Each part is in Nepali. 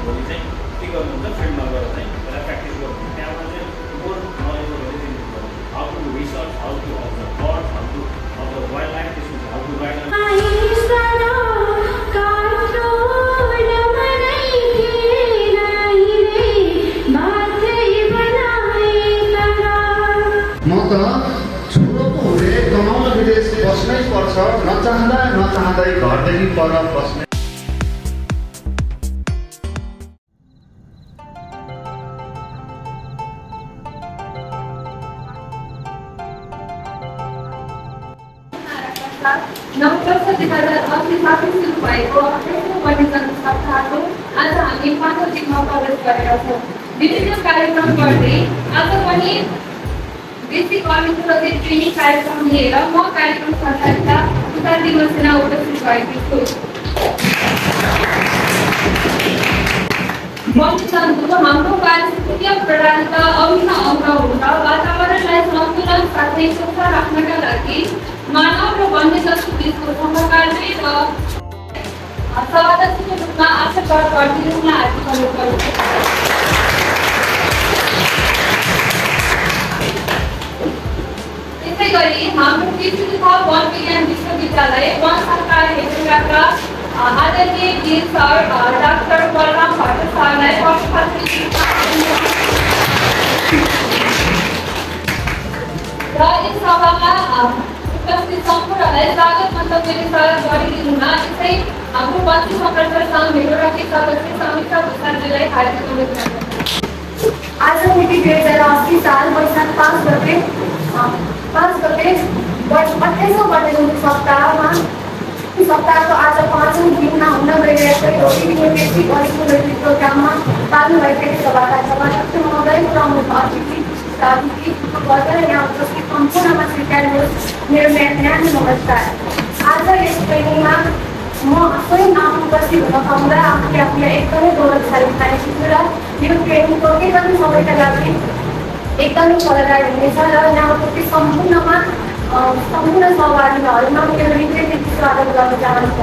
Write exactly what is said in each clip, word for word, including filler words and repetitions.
भोलि चाहिँ के गर्नुहुन्छ फिल्डमा गएर चाहिँ त्यसलाई प्र्याक्टिस गर्नुहुन्छ त्यहाँबाट चाहिँ मोर नलेजहरू दिनुहुन्छ how to research how to observe birds how to observe wildlife त्यसपछि हाउ टु राइड म त छोरो पो हुँदै कमाउन विदेश बस्नै पर्छ नचाहँदा नचाहँदै घरदेखि पर बस्नै नववर्ष दुई हजार अठसट्ठी सुरु भएको अठाइसौँ वन्यजन्तु सप्ताहको आज हामी पाँचौँ दिनमा प्रवेश गरेका छौँ। विभिन्न कार्यक्रम गर्दै आज पनि बेसिक अर्निथोलोजी ट्रेनिङ कार्यक्रम लिएर म कार्यक्रम सञ्चालिका उता दिवसेना उपस्थित भएकी छु। वन्यजन्तु हाम्रो पारिस्थितिकीय प्रणालीका अभिन्न अङ्ग हुन् र वातावरणलाई सन्तुलन साथै स्वच्छ राख्नका लागि मानव र वन्यजन्तु बीचको समकालीन र समावेशी रूपमा आशा गरिदिनुमा हामी सहयोग गर्छौँ। त्यसै गरी हाम्रो कृषि तथा वन विज्ञान विश्वविद्यालय वन सरकार हेरका आदरणीय D sir doctor Balram Bhatt सरलाई र यस सभामा उपस्थित सम्पूर्णलाई स्वागत मन्तव्यले स्वागत गरिदिनुमा यसै हाम्रो पश्चिम संरक्षण सङ्घ मेरोराकी सदस्य समीक्षा भूषालजीलाई हार्दिक अनुरोध गर्दछु। आज मिति दुई हजार अस्सी साल वैशाख पाँच गते पाँच गते अठाइसौँ वन्यजन्तु सप्ताहमा सप्ताहको आज पाँचौँ दिनमा हुन गइरहेको एउटा बेसिक अर्निथोलोजी प्रोग्राममा पाल्नु भइसकेको सभाका सभाध्यक्ष महोदय प्रमुख अतिथि अतिथि वर्ग र यहाँ उपस्थित सम्पूर्णमा स्वीकार्नुहोस् मेरो न्यानो नमस्कार। आज यस ट्रेनिङमा म स्वयं आफू उपस्थित हुन पाउँदा आफूले आफूलाई एकदमै गौरवशाली मानेको छु र यो ट्रेनिङ पक्कै पनि सबैका लागि एकदमै फलदायी हुनेछ र यहाँ उपस्थित सम्पूर्णमा सम्पूर्ण सहभागीहरूमा मेरो हृदयदेखि स्वागत गर्न चाहन्छु।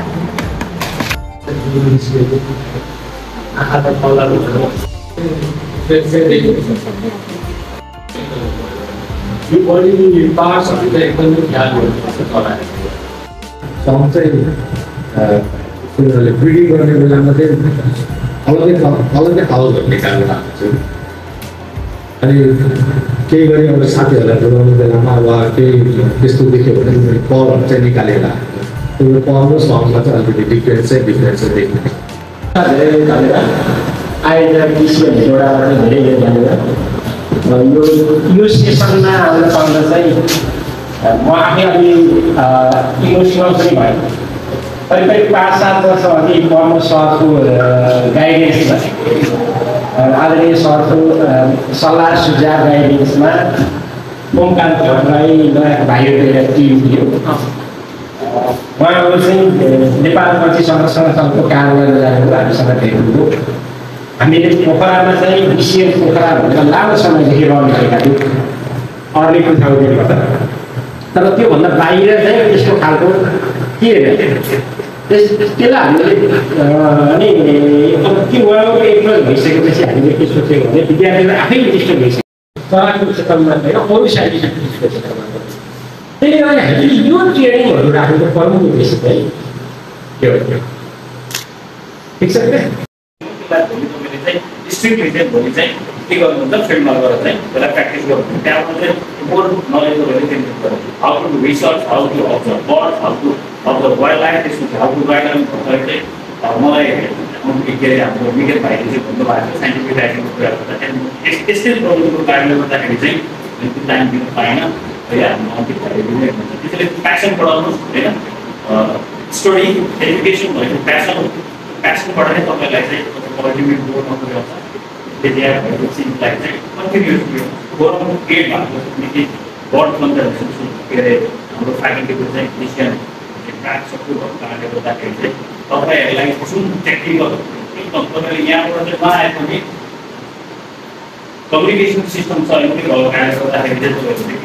यो बढी पार्ट्सहरू चाहिँ एकदमै ख्याल गर्नुपर्छ चलाएर सम चाहिँ उनीहरूले ब्रिडिङ गर्ने बेलामा चाहिँ अलग्गै अलग्गै हाउसहरू निकालेर आएको छु। अनि केही गरी अब साथीहरूलाई जोगाउने बेलामा वा केही त्यस्तो देख्यो भने पलहरू चाहिँ निकालेर आएको त्यो पल र सममा चाहिँ अलिकति डिफ्रेन्स चाहिँ डिफ्रेन्स चाहिँ देख्ने धेरै भनेर आएर विषयहरू जोडाएर धेरै भनेर यो यो सेसनमा आउन पाउँदा चाहिँ म आफै अलि इमोसनल पनि भयो। करिब करिब पाँच सात वर्ष अघि म सरको गाइडेन्समा आदरणीय सरको सल्लाह सुझाव गाइडेन्समा ओमकान्त भट्टराई नयाँ भाइहरू टिम थियो। उहाँहरू चाहिँ नेपाल पछि संरक्षण सङ्घको कार्यालय जानु हामीसँग भेट्नुभयो। हामीले पोखरामा चाहिँ विशेष पोखरा भनेर लामो समयदेखि रहनुभएका थियौँ अर्निथोलोजीबाट। तर त्योभन्दा बाहिर चाहिँ त्यस्तो खालको के त्यस त्यसलाई हामीले अनि त्यो उहाँको एप्रोच भइसकेपछि हामीले के सोच्यौँ भने विद्यार्थीलाई आफै इन्ट्रेस्ट भइसक्यो चराको क्षेत्रमा होइन अरू साइन्टिफिक क्षेत्रमा। त्यसले गर्दा हामीले यो ट्रेनिङहरू राखेको प्रमुख उद्देश्य चाहिँ के हो ठिक छ क्या भोलि तपाईँले चाहिँ स्ट्रिक्टली चाहिँ भोलि चाहिँ के गर्नुहुन्छ फिल्डमा गएर चाहिँ त्यसलाई प्र्याक्टिस गर्नुहुन्छ त्यहाँबाट चाहिँ मोर नलेजहरू दिनुहुन्छ how to research how to observe birds how to observe wildlife त्यसपछि हाउ टु राइड भन्दाखेरि चाहिँ मलाई के अरे हाम्रो विज्ञान भाइले चाहिँ भन्नुभएको छ साइन्टिफिक राइटिङको कुरा गर्दा त्यहाँदेखि त्यस्तै प्रब्लमको कारणले गर्दाखेरि चाहिँ टाइम दिनु पाएन है हाम्रो अन्तिम भाइले नै भन्छ त्यसैले प्यासन बढाउनुहोस् होइन स्टडी एजुकेसन भनेको प्यासन प्यासनबाट नै तपाईँलाई चाहिँ अल्टिमेट गोलमा पुर्याउँछ। त्यति भएपछि चाहिँ कन्टिन्युस गरम गेट भएको निकै बर्ड कन्जर्भेसन के अरे हाम्रो फ्याकल्टीको चाहिँ डिसिजन प्राग सक्नु भएको कारणले गर्दाखेरि चाहिँ तपाईँहरूलाई जुन टेक्निकल तपाईँले यहाँबाट चाहिँ नआए पनि कम्युनिकेसन सिस्टम छ यो पनि भएको कारणले गर्दाखेरि चाहिँ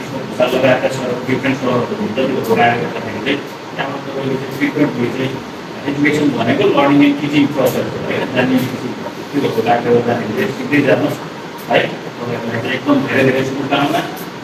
लगायतका सर डिफ्रेन्ट सरहरू हुन्छ त्यो कारणले गर्दाखेरि चाहिँ त्यहाँबाट तपाईँले चाहिँ फ्रिक्वेन्टली चाहिँ एजुकेसन भनेको लर्निङ एन्ड टिचिङ प्रोसेस हो होइन, जाने त्यो डाक्टर जाने सिक्दै जानुहोस् है। तपाईँहरूलाई चाहिँ एकदम धेरै धेरै शुभकामना।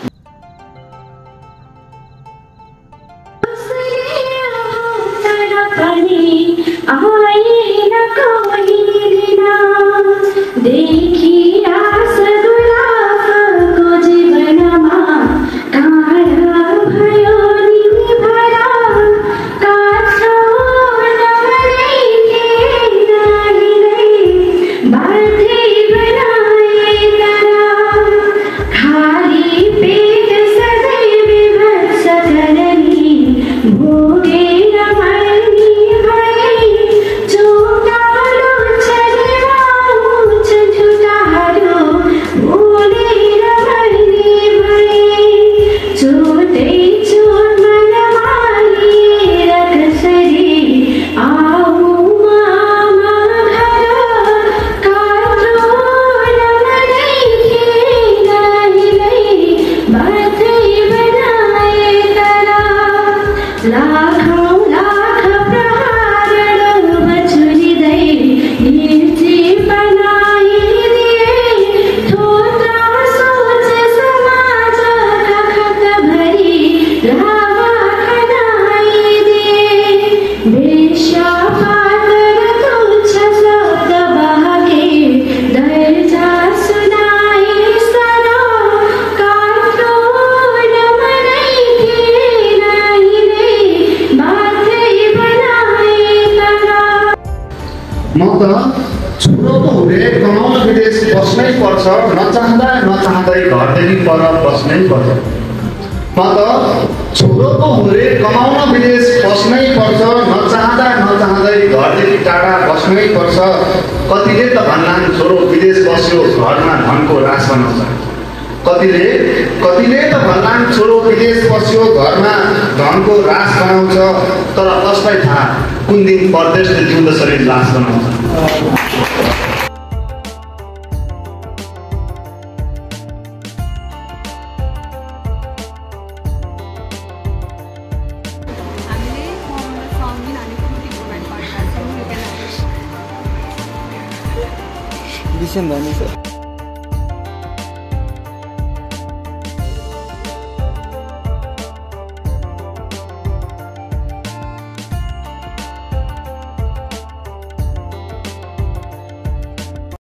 म त छोरो पो हुँदै कमाउन विदेश बस्नै पर्छ, नचाहँदा नचाहँदै घरदेखि पर बस्नै पर्छ। म त छोरो पो हुँदै कमाउन विदेश बस्नै पर्छ, नचाहँदा नचाहँदै घरदेखि टाढा बस्नै पर्छ। कतिले त भन्लान् छोरो विदेश बस्यो घरमा धनको रास बनाउँछ, कतिले कतिले त भन्लान् छोरो विदेश बस्यो घरमा धनको रास बनाउँछ। तर कसलाई थाहा कुन दिन परदेशले जिउँदो शरीर लास बनाउँछ। हामीले फर्मल चाउमिन हामी कति प्रोभाइड गर्छौँ, यु क्यान विषय भन्नु छ।